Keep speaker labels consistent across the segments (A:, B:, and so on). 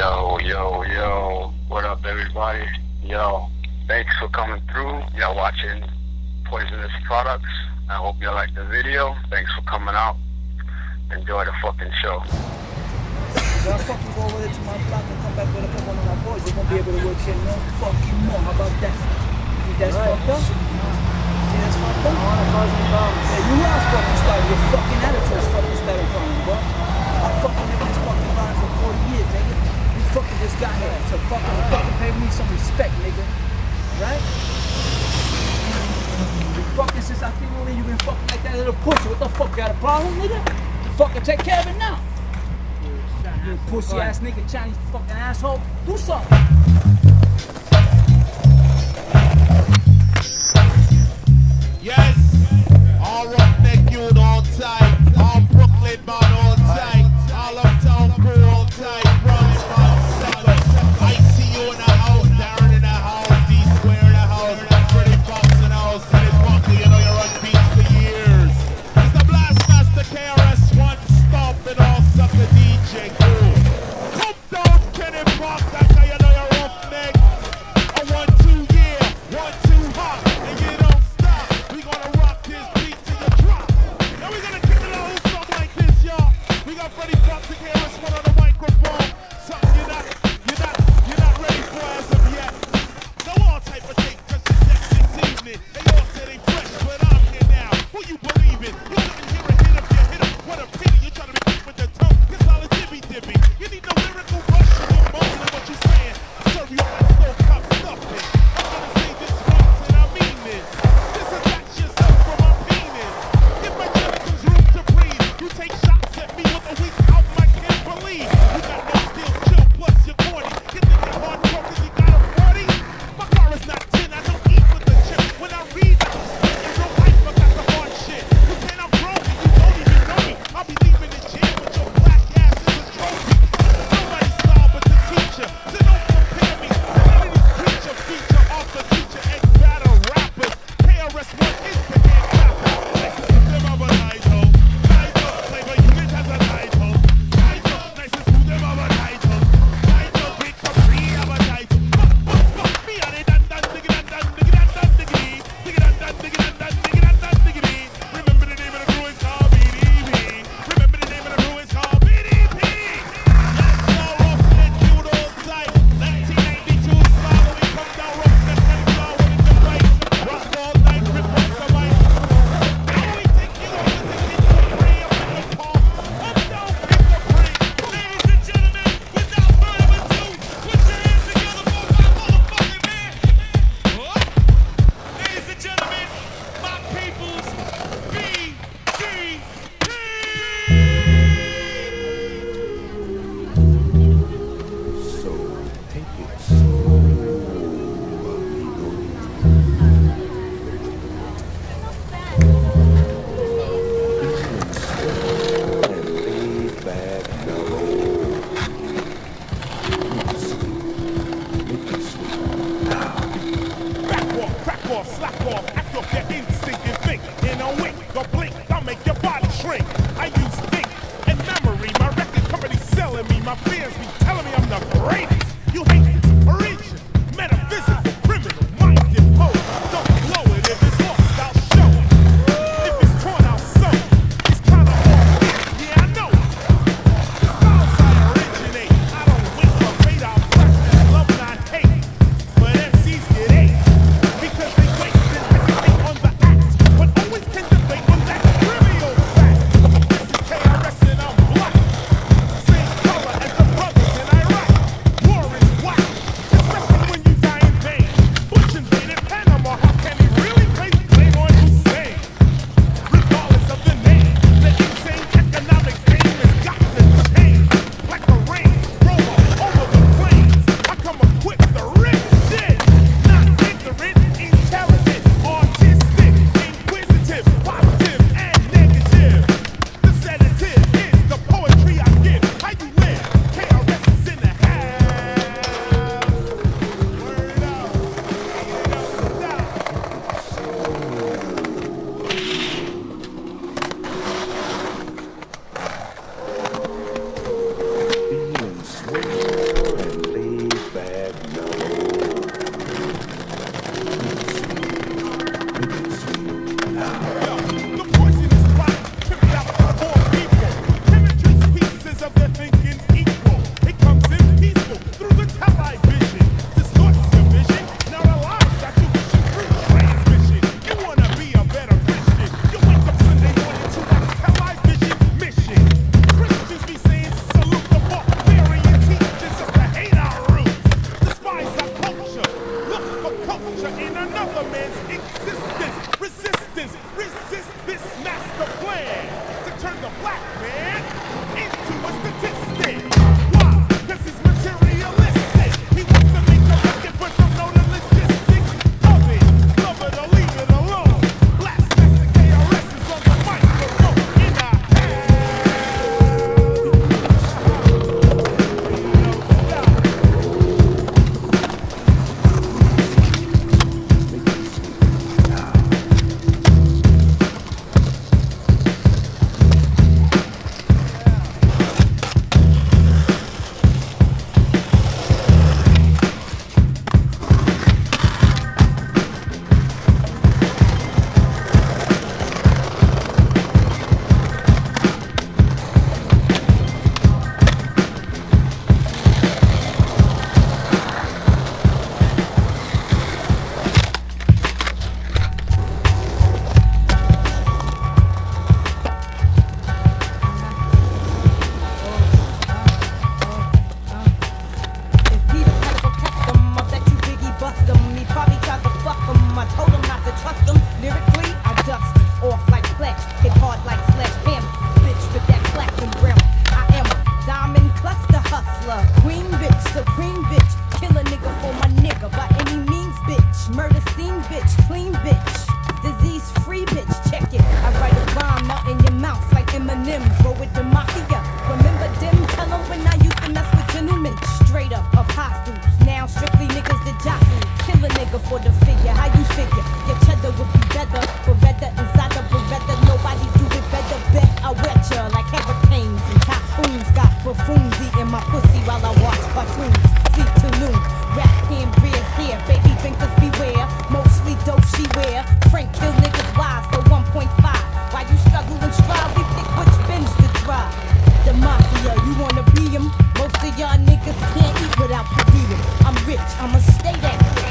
A: Yo, yo, yo. What up, everybody? Yo, thanks for coming through. Y'all watching Poisonous Products. I hope y'all like the video. Thanks for coming out. Enjoy the fucking show.
B: Y'all fucking go over there to my block and come back with one of my boys. You're gonna be able to work here no fucking more. How about that? You think that's fucked up? See that's fucked up? Yeah, you know I fucking started. Your fucking attitude is fucking started crying, bro. I fucking lived this fucking line for 40 years, nigga. You fucking just got here to fucking pay me some respect, nigga. Right? You fucking since I came over, you been fucking like that little pussy. What the fuck? Got a problem, nigga? You fucking take care of it now. You pussy ass nigga, Chinese fucking asshole. Do something.
C: Yes, all roughneck youth on tight, all Brooklyn bound on tight, all uptown crew on tight, Bronx bound sucker. I see you in the house, Darren in the house, D-Square in the house, Freddie Fox in the house, Kenny Bunker, you know you're on beats for years. It's the Blast Master KRS-One stomping all sucker DJ crew. Come down, Kenny Fox, that's how you know you're roughneck. A 1-2 yeah, 1-2 hot, and you don't stop. We gonna rock this beat till you drop. Now we gonna kick it old stuff like this, y'all. We got Freddie Fox and KRS-One on the microphone. Something you're not ready for as of yet. No all type of thing, cause it's next this evening. They all say they fresh, but I'm here now. Who you believe in? You didn't hear a hit up your hit up. What a pity, you're trying to be quick with the tongue. It's all a dibby-dibby. You need no lyrical rush in your moment of what you're saying. I serve you all that stove cup stuffing. I'm gonna say this once and I mean this. Disattach yourself from my penis. Give my genitals room to breathe. You take shots at me with a weak out, I can't believe. You got no steel chill, plus you're corny. You think you're hardcore cause you got a 40? My car is not 10, I don't eat with the chip. When I read, I don't spit in real life, I got the hard shit. You saying I'm grown, you don't even know me. I'll be leaving the gym with your black ass as a trophy. Nobody's star but the teacher, so don't compare me. None of these preacher feature off the teacher and battle rappers. KRS-One is the game rapper. Nice to them of a title. Title, flavor unit has a title. Title, nice to them of a title. Title, big free of a title. Fuck me on it, dan diggy dan diggity. Diggy dan diggity. Remember the name of the crew is called BDP. Remember the name of the crew is called BDP. Let's go roughneck youth all tight. 1992 style when we come down roughneck and flow with the right. Rock all night, rip off the mic. Now we take you over to hit the free up in the palm. Up down, hit the free. Ladies and gentlemen, without further ado, put your hands together for my motherfucking man. What? Ladies and gentlemen, my people's BDP.
D: So take it slow, and lay back mellow. Make it sweet.
C: Crack off, slack off, act off your instinct and think. In a wink, go blink, I'll make your body shrink. I use think and memory. My record company selling me. My fans be telling me I'm the greatest. You hate it, origin, metaphysics, criminal, minded pose. Don't blow it if it's lost, I'll show it. If it's torn, I'll sew it. It's kinda hard, yeah, I know it. The styles I originate, I don't wait for fate, I'll practice love, not hate. But MCs get hate because they wait and hesitate on the act, but always can debate on that trivial fact. This is KRS and I'm black, same color as the brothers and I rock.
E: buffoons eating my pussy while I watch cartoons. Sleep till noon. Rap hand beers here, baby thinkers beware. Mostly dope she wear. Frank kill niggas wives for 1.5. While you struggle and strive, we pick which bins to drive. The mafia, you wanna be them? Most of y'all niggas can't eat without per diem. I'm rich, I'ma stay that bitch.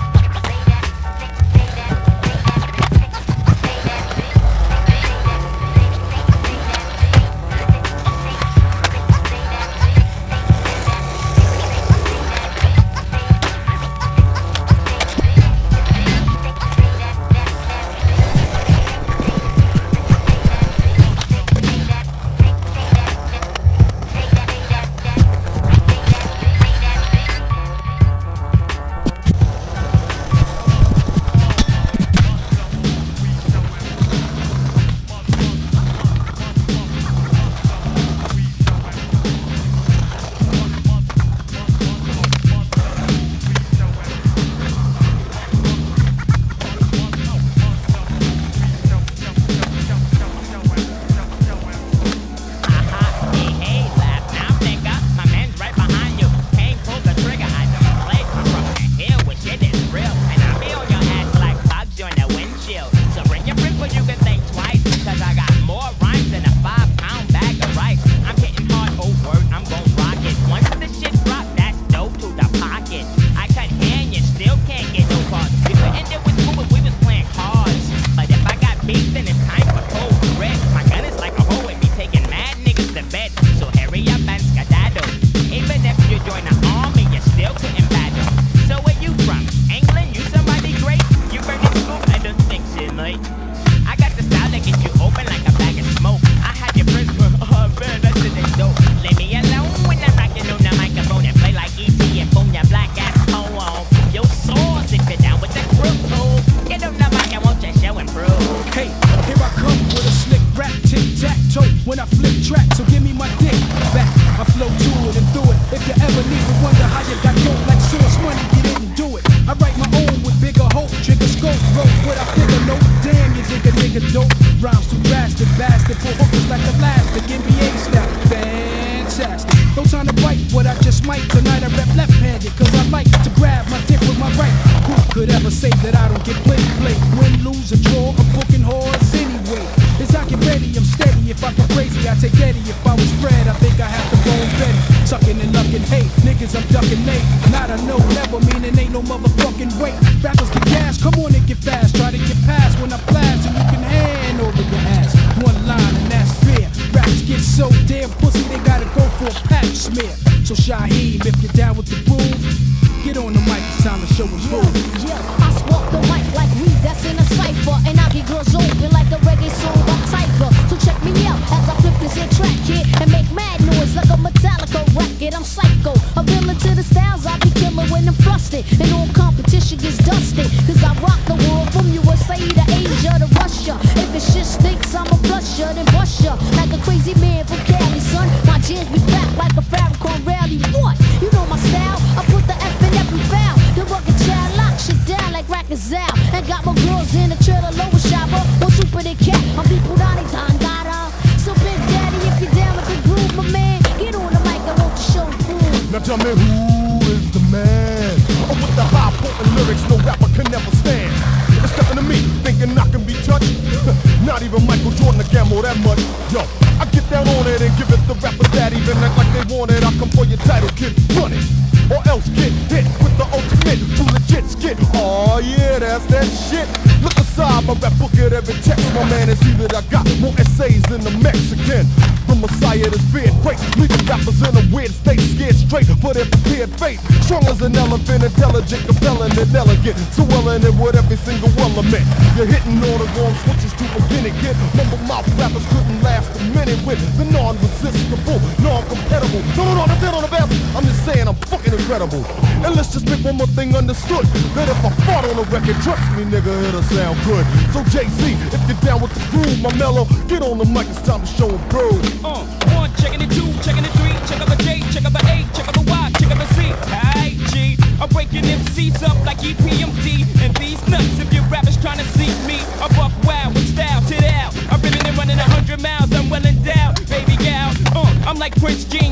F: When I flip track, so give me my dick back. I flow to it and through it. If you ever need to wonder how you got dope like source money, you didn't do it. I write my own with bigger hope, trigger scope, wrote what I figure note. Damn, you dig a nigga dope. Rhymes too drastic, bastard for hookers like elastic. NBA style, fantastic. No time to bite what I just might. Tonight I rap left-handed, cause I like to grab my dick with my right. Who could ever say that I don't get played? Win, lose, or draw, I'm booking whores anyway. As I get ready, I'm steady. If I go crazy, I take Eddie. If I was Fred, I think I have to go Betty. Sucking and lucking, hey, niggas, I'm ducking Nate. Not a no, never meaning ain't no motherfucking wait. Rappers get gas, come on and get fast. Try to get past when I blast, and you can hand over your ass. One line and that's fair. Rappers get so damn pussy, they gotta go for a pap smear. So Shaheem, if you're down with the groove, get on the mic, it's time to show and prove.
E: Yeah, I spark the mic like weed that's in a cipher, and I get girls open like a reggae song by Tiger. So check me out as I flip this here track here and make mad noise like a Metallica record. I'm psycho, a villain to the styles I be killing when I'm flustered, and all competition gets dusted. Cause I rock the world from USA to Asia to Russia. If the shit stinks, I'ma flush ya, then bust ya like a crazy man from Cali, son. My jams be back like a Farrakhan rally. What? You know my style? I put the F in every foul. The rugged child lock shit down like Rackers out. And got my girls in the trailer lower shopper. One super the cat, I'm people down in Tangara. So Big Daddy, if you're down with the groove, my man, get on the mic, I want to show and prove.
C: Now tell me who is the man? Oh, with the high potent lyrics no rapper can never stand. They're stepping to me, thinking I can be touched. Not even Michael Jordan to gamble that much. Yo, I get down on it and give it the rapper that even act like they want it. I come for your title, kid, run it. Or else get hit with the ultimate to legit skit. Oh yeah, that's that shit. Look aside, my rap book at every text. My man, and see that I got more essays than the Mexican. The Messiah that's being breaks, leaving rappers in a weird state, scared straight for their prepared fate. Strong as an elephant, intelligent, compelling, and elegant. So well in it with every single element. You're hitting all the wrong switches to begin again. Mumble mouth rappers couldn't last a minute with the non-resistible, non-compatible. No, that's it on the best. I'm just saying I'm fucking incredible. And let's just make one more thing understood, that if I fought on a record, trust me nigga, it'll sound good. So Jay-Z, if you're down with the groove, my mellow, get on the mic, it's time to show and prove.
G: One, checking the two, checking the three, check up a J, check up a A, check up a Y, check up a Z. Hey G, I'm breaking MCs up like EPMD and these nuts. If your rappers trying to see me, I buck wild with style to the out. I'm ripping and running 100 miles, I'm well endowed, baby gal. I'm like Prince Jeans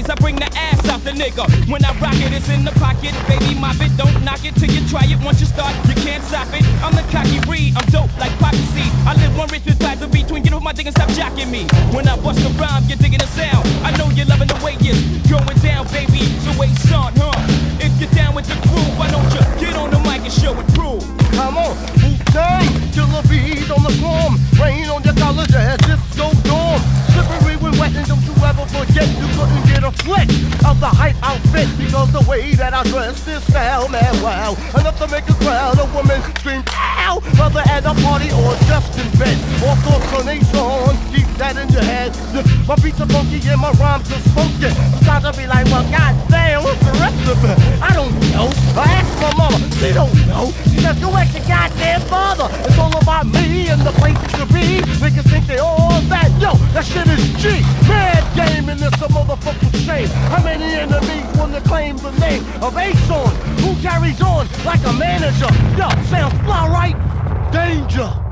G: I bring the ass out the nigga. When I rock it, it's in the pocket. Baby, mop it, don't knock it till you try it. Once you start, you can't stop it. I'm the cocky breed, I'm dope like Poppy C. I live one rich with pies in between. Get off my dick and stop jocking me. When I bust a rhyme, you're digging the sound. I know you're loving the way it's going down, baby. So wait, son, huh? If you're down with the crew, why don't you get on the mic and show it prove?
H: Come on, Wu-Tang, killer bees on the swarm. Rain on your college ass, disco dorm. Slippery when wet, and don't you ever forget you couldn't get a flick of the hype outfit because the way that I dress this style, man, wow. Enough to make a crowd of women scream, ow, whether at a party or just in bed. All thoughts on a song, keep that in your head. My beats are funky and my rhymes are spunky. Sometimes I'll be like, well, goddamn, what's the rest of it? I don't know. I asked my mama, she don't know. She says, go ask your goddamn father. It's all about me and the place to be. Niggas think they all that. Yo, that shit is G. Mad game and it's a motherfucking shame. How many enemies want to claim the name of Ace on? Who carries on like a manager? Yo, sounds fly right? Danger.